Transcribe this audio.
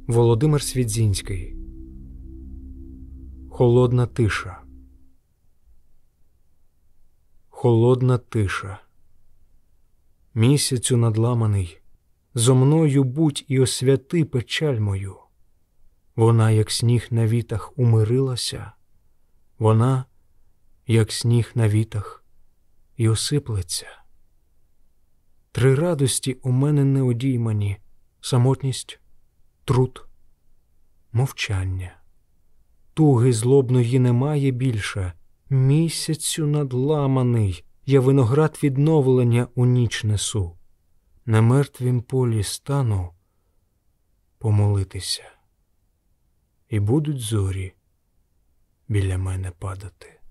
Володимир Свідзінський. Холодна тиша. Холодна тиша. Місяцю надламаний, зо мною будь і освяти печаль мою. Вона, як сніг на вітах, умирилася, вона, як сніг на вітах, і осиплеться. Три радості у мене не одіймані: самотність, труд, мовчання. Туги злобної немає більше. Місяцю надламаний, я виноград відновлення у ніч несу. На мертвім полі стану помолитися, і будуть зорі біля мене падати.